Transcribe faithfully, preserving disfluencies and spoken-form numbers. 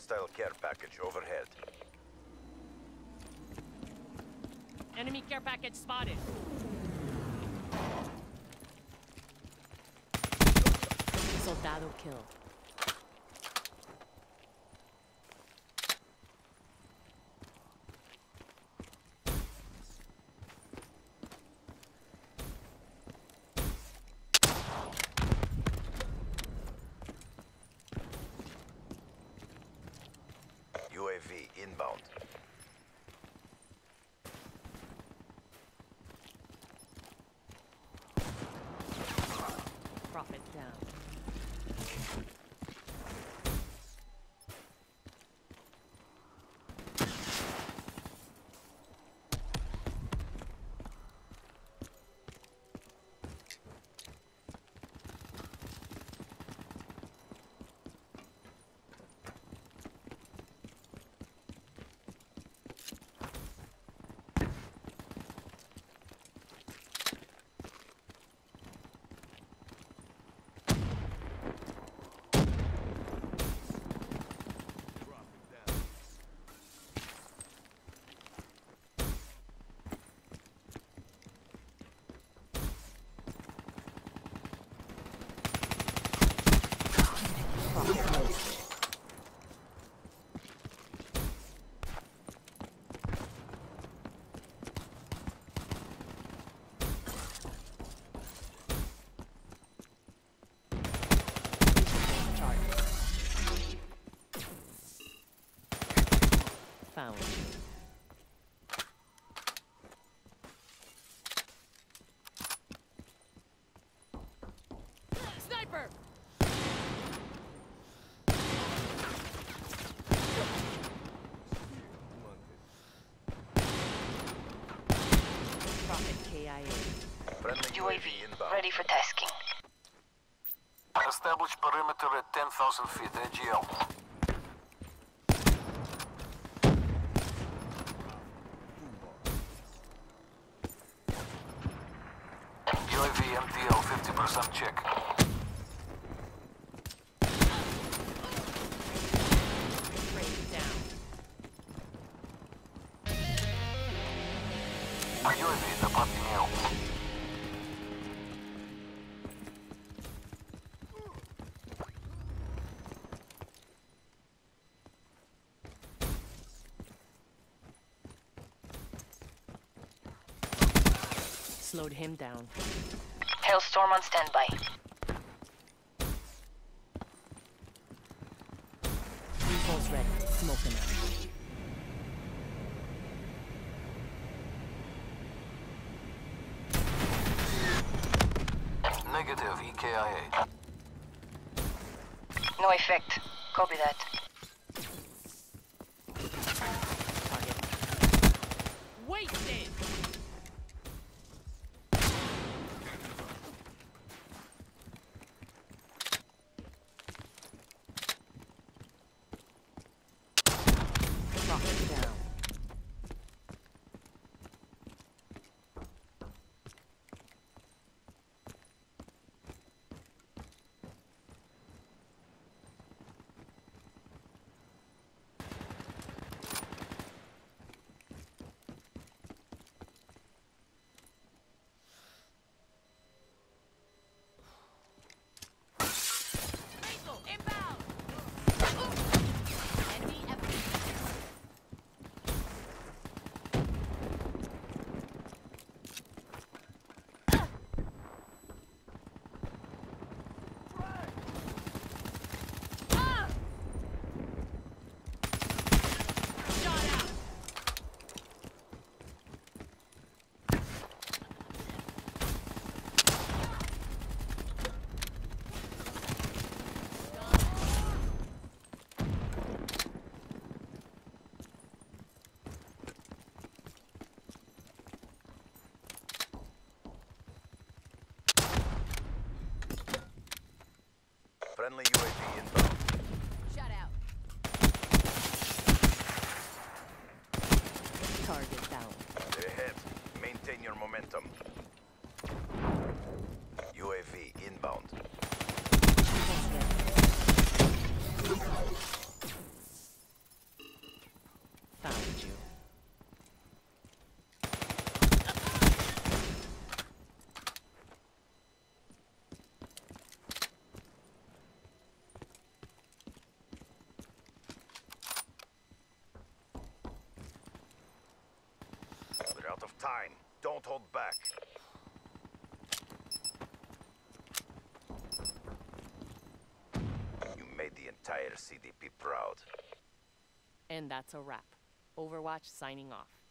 Hostile care package overhead. Enemy care package spotted. Soldado killed. U A V inbound. Profit down. Found. Sniper! Profit K I A. Friendly U A V inbound. ready for tasking. Establish perimeter at ten thousand feet, A G L. U A V M T L fifty percent check. Raid down. U A V departing L. Slowed him down. Hailstorm on standby. Default's ready. Smoke him out. Negative E K I A. No effect. Copy that. Target. Wasted! Profit down. Missile inbound! Enemy F P. Ah! Shot out! Friendly U A V inbound. Shut out. Target down. They're ahead. Maintain your momentum. U A V inbound. time. Don't hold back. You made the entire C D P proud. And that's a wrap. Overwatch signing off.